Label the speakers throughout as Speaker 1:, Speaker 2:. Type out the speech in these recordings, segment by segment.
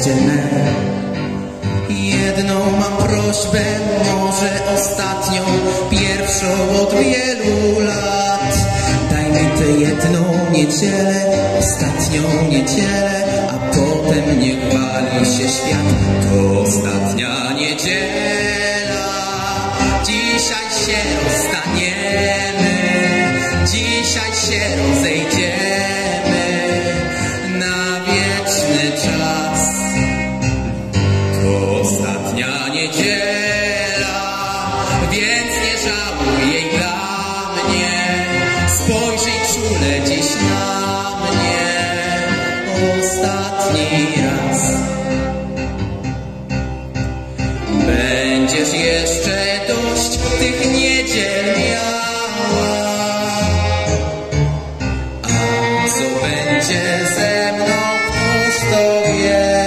Speaker 1: rozdzielne. Jedną mam prośbę, może ostatnią, pierwszą od wielu lat. Daj mi tę jedną niedzielę, ostatnią niedzielę, a potem niech wali się świat. To ostatnia niedziela, dzisiaj się rozstaniemy, dzisiaj się rozejdziemy na wieczny czas. To ostatnia niedziela, więc nie żałuj jej dla mnie. Spojrzyj czule dziś na mnie ostatni raz. Będziesz jeszcze dość tych niedziel miała, a co będzie ze mną, któż to wie?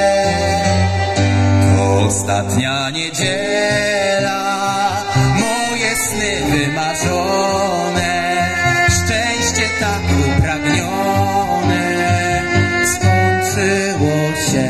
Speaker 1: To ostatnia niedziela, moje sny wymarzone, szczęście tak upragnione skończyło się.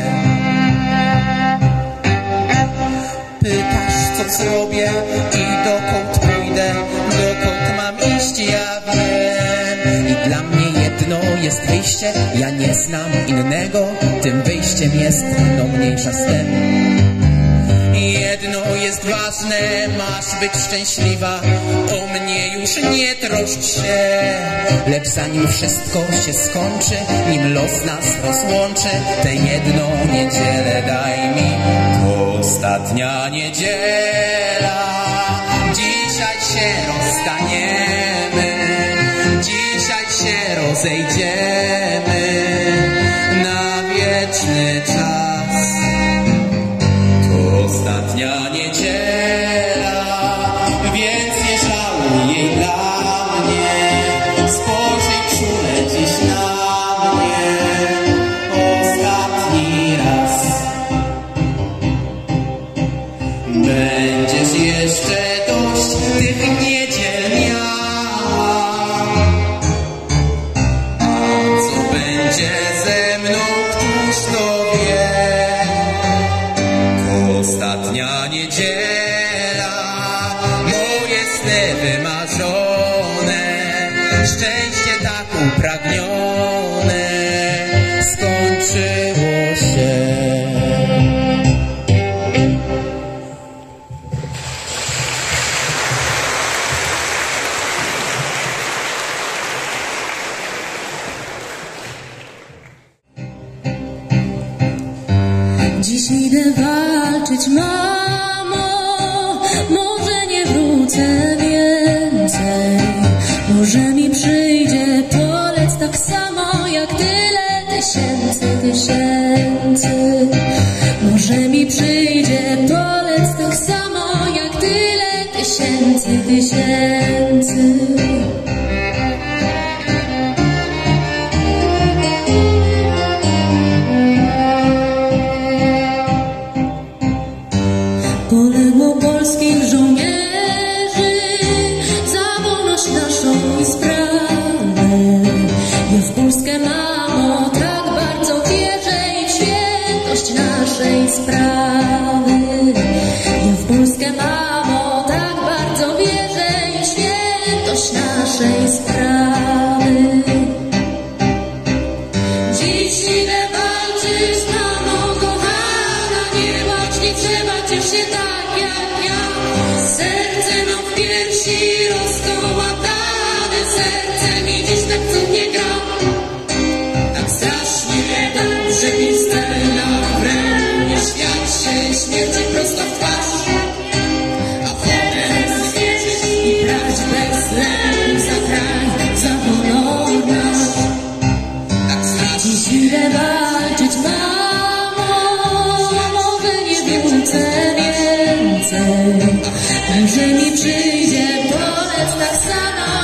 Speaker 1: Pytasz, co zrobię i dokąd pójdę, dokąd mam iść, ja wiem. I dla mnie jedno jest wyjście, ja nie znam innego, tym wyjściem jest, no mniejsza z tym. Jedno jest ważne, masz być szczęśliwa, o mnie już nie troszcz się. Lecz zanim wszystko się skończy, nim los nas rozłączy, tę jedną niedzielę daj mi. To ostatnia niedziela, dzisiaj się rozstaniemy, dzisiaj się rozejdziemy na wieczny czas. To ostatnia niedziela, więc nie żałuj jej dla mnie. Spojrzyj czule dziś na mnie ostatni raz. Będziesz jeszcze dość tych niedziel miała, a co będzie ze mną, któż to wie? To ostatnia niedziela, moje sny wymarzone, szczęście tak upragnione skończyło się.
Speaker 2: Dziś idę walczyć, mamo, może nie wrócę więcej. Może mi przyjdzie polec tak samo jak tyle tysięcy. Może mi przyjdzie polec tak samo jak tyle tysięcy. Poległo polskich żołnierzy za wolność naszą i sprawę. Ja w Polskę, mamo, tak bardzo wierzę i w świętość naszej sprawy. Ja w Polskę, mamo, tak bardzo wierzę i w świętość naszej sprawy. Dziś idę walczyć, mamo kochana, nie płacz, nie trzeba, ciesz się tak jak ja. Serce no w piersi rozkołatane, serce mi dziś tak cudnie gra. Tak strasznie dobrze mi stela w ręku, świat się śmierci prosto w twarz. A potem zwierzyć i brać bez lęku za kraj, za honor nasz. Tak strasznie dziś idę walczyć, mamo, może nie wrócę więcej. Może mi przyjdzie polec tak samo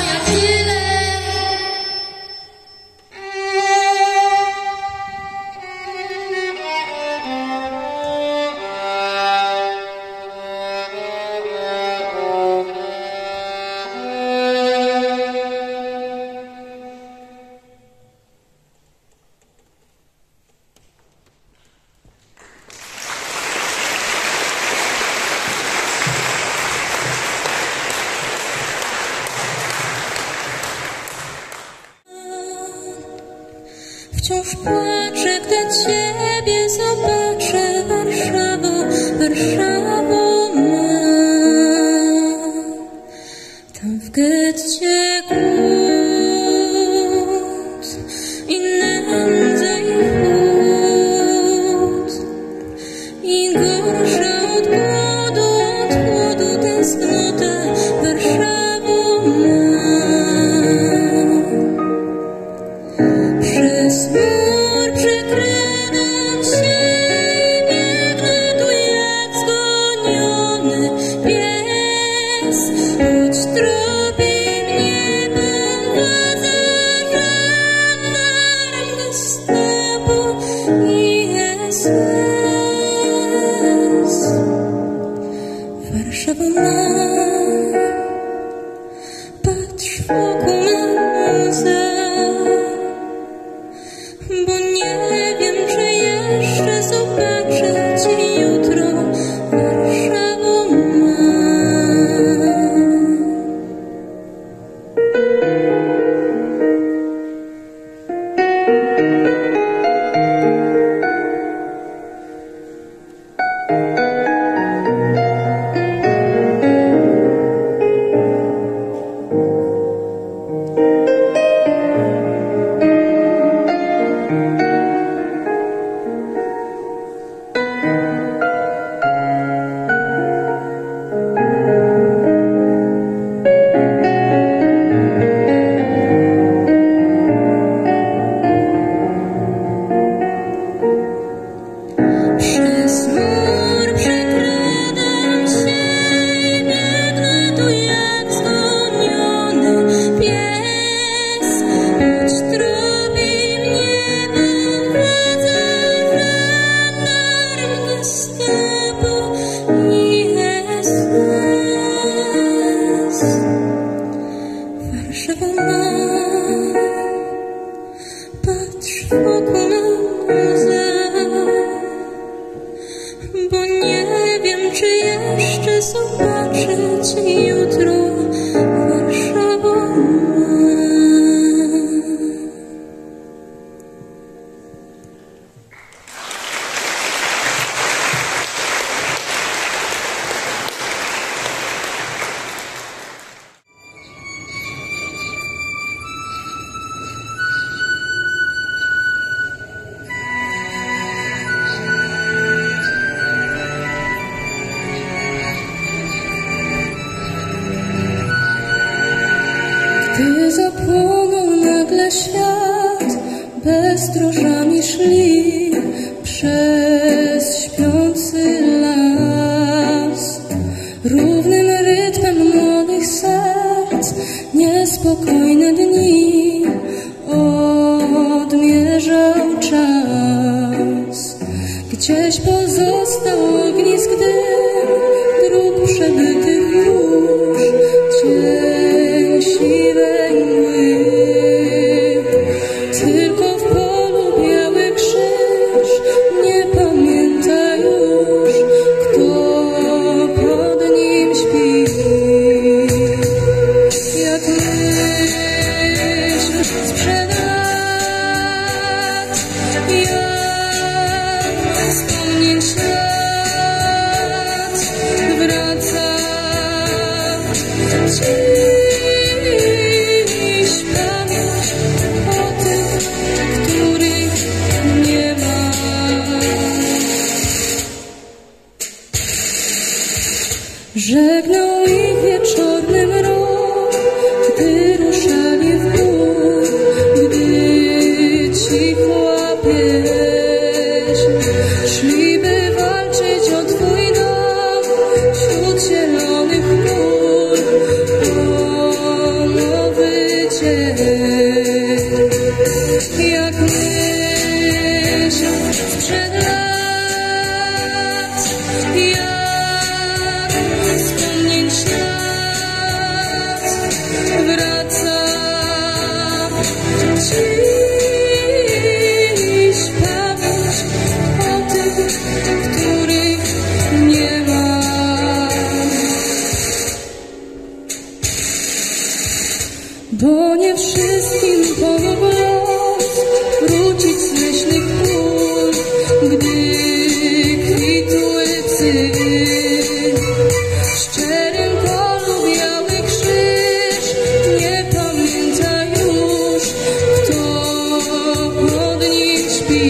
Speaker 2: wciąż płaczę, gdy Ciebie zobaczę. Warszawo, Warszawo ma. Tam w getcie głód i nędza i chłód, i gorsza od głodu tęsknota. Warszawo ma. Przez mur przekradam się i biegnę tu jak zgoniony pies, choć tropi mnie pan władza, żandarm, Gestapo i SS. Warszawa ma, patrz wokół na łza, bo nie wiem, czy jeszcze zobaczę Cię jutro. Warszawo ma. Przez mur przekradam się i biegnę tu jak zgoniony pies, choć tropi mnie pan władza, żandarm, Gestapo i SS. Warszawa ma, patrz wokół na łza, bo nie wiem, czy jeszcze zobaczę Cię jutro. Warszawo ma. Gdy zapłonął nagle świat, bezdrożami szli przez śpiący las. Równym rytmem młodych serc niespokojne dni odmierzał czas. Gdzieś pozostał ognisk dym dróg przebytych już, cień siwej mgły. Tylko w polu biały krzyż nie pamięta już, kto pod nim śpi. Jak myśl sprzed lat, jak wspomnień ślad wraca dziś pamięć o tych, których nie ma. Żegnał ich wieczorny mrok, gdy ruszali w gór, gdy cichła pieśń. Szli, by walczyć o Twój dom wśród zielonych chmur, o nowy dzień. Jak myśl sprzed lat, jak wspomnień ślad wraca dziś pamięć o tych, których nie ma. Bo nie wszystkim pomógł los. wrócić z leśnych pól, gdy kwitły cywil. W szczerym polu biały krzyż nie pamięta już, kto pod nim śpi.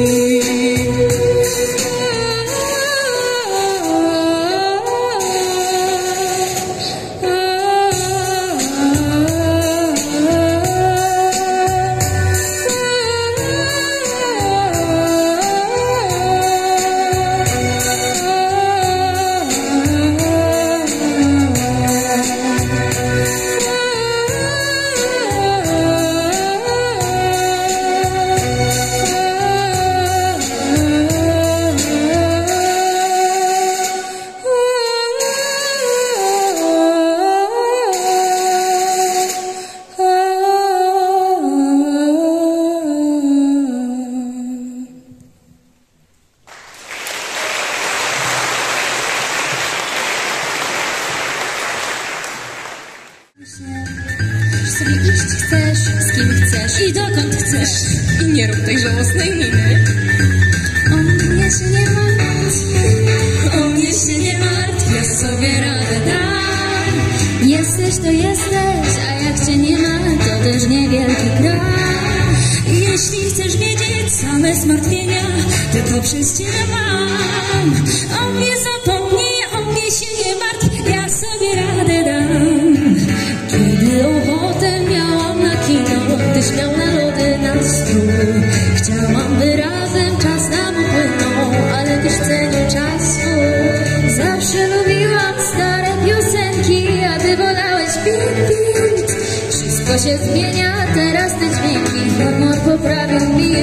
Speaker 3: Sobie iść chcesz, z kim chcesz i dokąd chcesz.
Speaker 2: I nie rób tej żałosnej miny.
Speaker 3: O mnie się nie martw, o mnie się nie martw, ja sobie radę dam. Jesteś to jesteś, a jak cię nie ma, to też niewielki kraj. Jeśli chcesz wiedzieć same zmartwienia, tylko przez ciebie mam. O mnie zapomnij, o mnie się nie martw, ja sobie radę dam. Kiedy ochotę miałam na kino, tyś miał na lody na strój. Chciałam, by razem czas nam upłynął, ale tyś cenił czas swój. Zawsze lubiłam stare piosenki, a ty wolałeś beat. Wszystko się zmienia, teraz te dźwięki humor poprawił mi.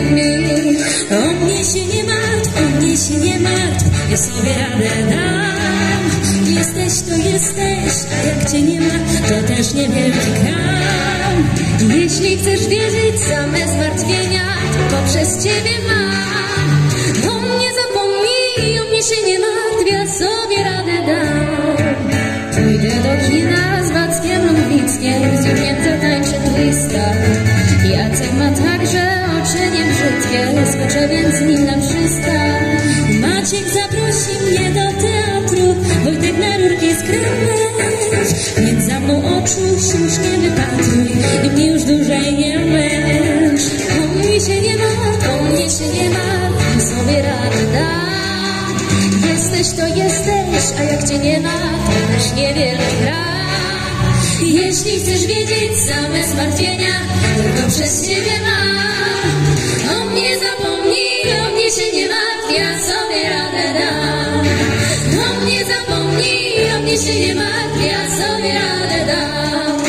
Speaker 3: O mnie się nie martw, o mnie się nie martw, ja sobie radę dam. Jesteś to jesteś, a jak cię nie ma, to też niewielki kram. Jeśli chcesz wierzyć, same zmartwienia tylko przez ciebie mam. O mnie zapomnij, o mnie się nie martw, ja sobie radę dam. Pójdę do kina z Wackiem Ludwickiem, gdzie mnie tańczy twista. Jacek ma także oczy niebrzydkie, skoczę więc z nim na przystań. Maciek zaprosi mnie do teatru, Wojtek na rurki skręć. Więc za mną oczu już nie wypatruj i mnie już dłużej nie męcz. O mnie się nie martw, o mnie się nie martw, sobie radę dam. Jesteś to jesteś, a jak cię nie ma, to też niewielki kraj. Jeśli chcesz wiedzieć same zmartwienia, tylko przez ciebie mam. O mnie zapomnij, o mnie się nie martw, ja sobie radę dam. O mnie zapomnij, o mnie się nie martw, ja sobie radę dam.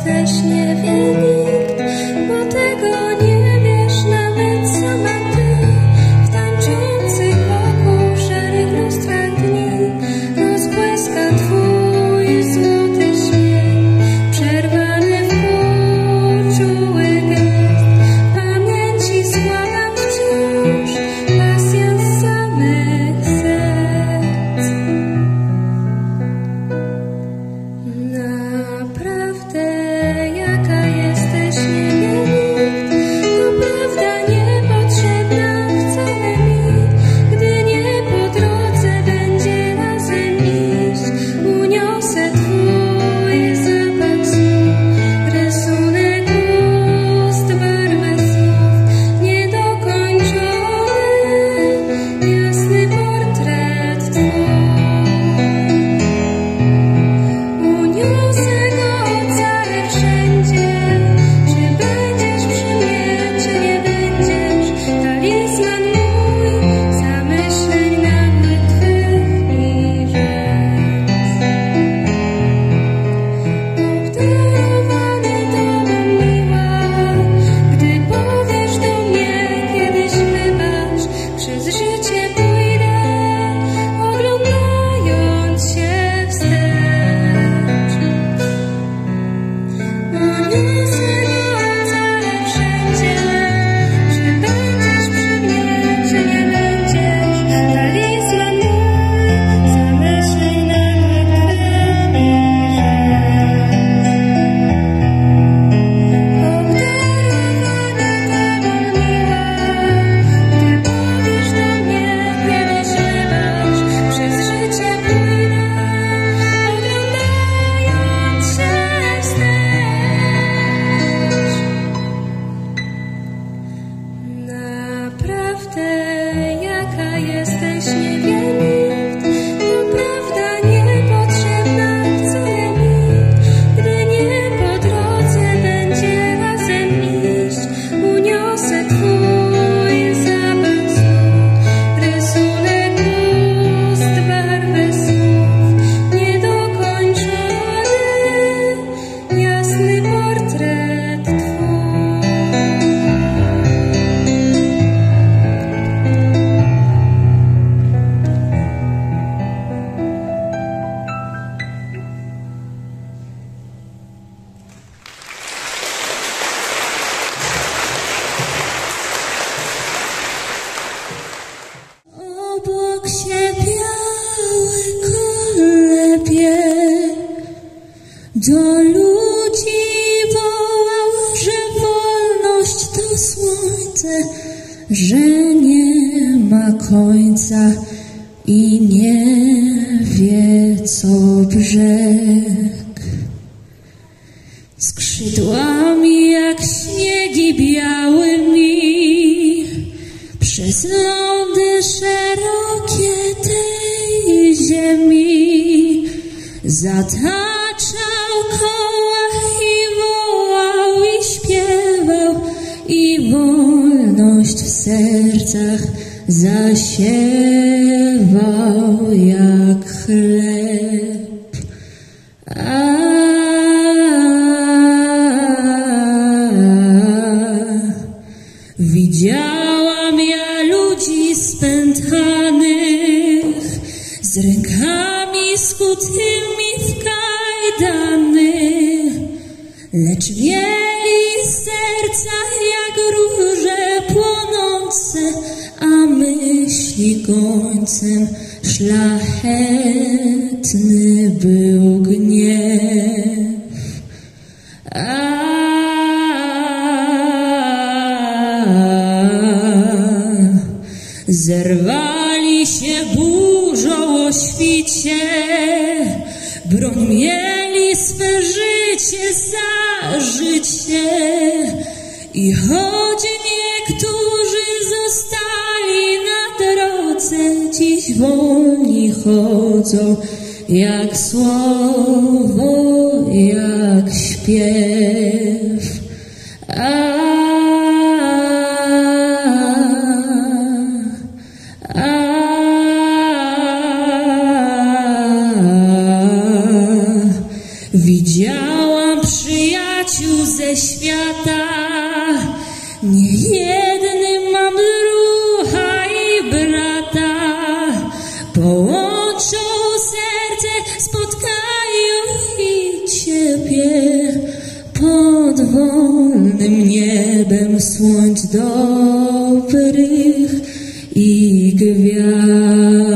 Speaker 3: też nie wie nikt, bo tego nie wiesz nawet sama ty. W tańczących wokół szarych lustrach dni rozbłyska twój złoty śmiech, przerwany w czuły gest. Pamięci składam wciąż pasja z samych serc. Naprawdę jaka jesteś, nie wie nikt, to prawda niepotrzebna wcale mi. Gdy nie po drodze będzie razem iść, uniosę twój zapach słów, rysunek ust, barwę słów, niedokończony, jasny portret twój. Uniosę go cały wszędzie, czy będziesz przy mnie, czy nie będziesz. Talizman mój, zamyśleń nagłych twych i rzec. Obdarowany tobą miła, gdy powiesz do mnie kiedyś wybacz, przez życie pójdę, oglądając się wstecz. Uniosę go cały wszędzie, czy będziesz przy mnie, czy nie będziesz. Talizman mój, zamyśleń nagłych twych i rzec. Obdarowany tobą miła, gdy powiesz do mnie kiedyś wybacz, przez życie pójdę, oglądając się wstecz. Naprawdę jaka jesteś, nie wie nikt, to prawda niepotrzebna wcale mi. Gdy nie po drodze będzie razem iść, uniosę twój zapach słów, rysunek ust, barwę słów, niedokończony, jasny portret twój. Obok się biały kolepie, do ludzi wołał, że wolność to słońce, że nie ma końca i nie wie co brzeg. Skrzydłami jak śniegi białymi przez lądy szerokie tej ziemi zataczał koła i wołał i śpiewał, i wolność w sercach zasiewał jak chleb. Widziałam ja ludzi spętanych, z rękami skutymi w kajdany, lecz mieli serca jak róże płonące, a myśli gońcem szlachetny był gniew. Zerwali się burzą o świcie, broń mieli swe życie za życie. I choć niektórzy zostali na drodze, dziś wolni chodzą jak słowo, jak śpiew. Widziałam przyjaciół krańce świata. Niejedny mam druha i brata, połączą serce, spotkają i Ciebie pod wolnym niebem słońc dobrych i gwiazd.